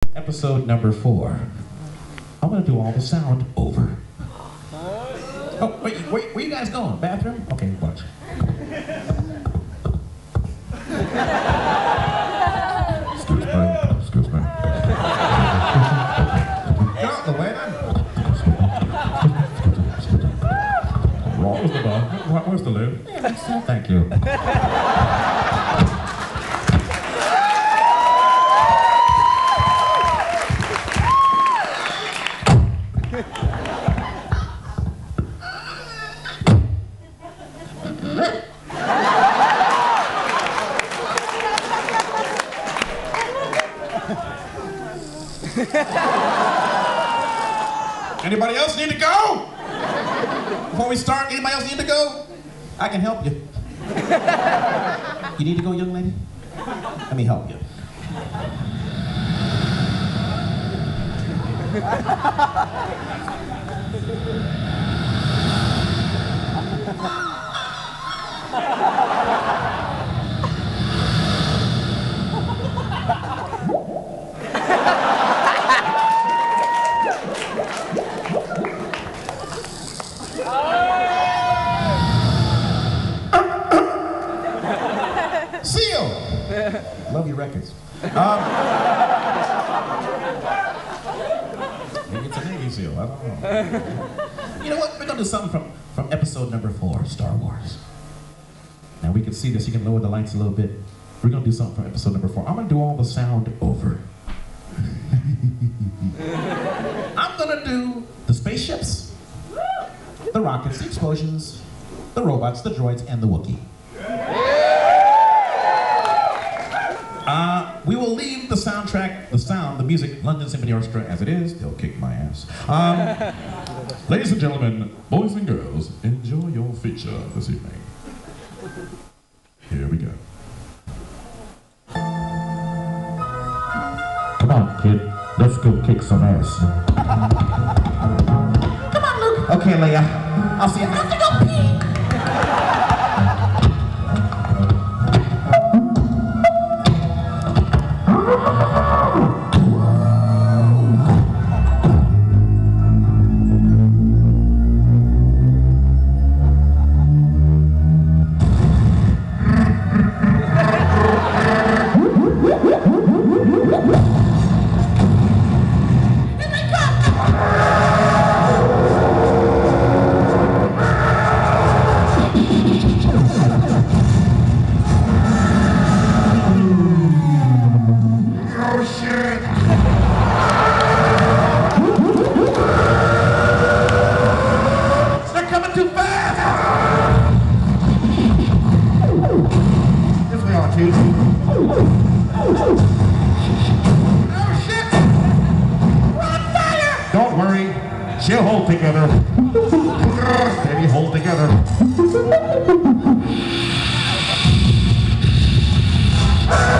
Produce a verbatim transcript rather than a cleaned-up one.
episode number four. I'm gonna do all the sound over. Oh, wait, wait, where you guys going? Bathroom? Okay, watch. Excuse me, excuse me. Get out the way then. What was the bar? What was the lid? Yeah, that's it. Thank you. Anybody else need to go? Before we start, anybody else need to go? I can help you. You need to go, young lady? Let me help you. Seal! Love your records. Um, maybe it's a Navy SEAL, I don't know. You know what? We're gonna do something from, from episode number four, Star Wars. Now we can see this, you can lower the lights a little bit. We're gonna do something from episode number four. I'm gonna do all the sound over. I'm gonna do the spaceships, the rockets, the explosions, the robots, the droids, and the Wookiee. Uh, we will leave the soundtrack, the sound, the music, London Symphony Orchestra as it is. They'll kick my ass. Um, ladies and gentlemen, boys and girls, enjoy your feature this evening. Here we go. Come on, kid. Let's go kick some ass. Come on, Luke. Okay, Leia. I'll see you. I have to go pee. Don't worry, she'll hold together. Steady, hold together.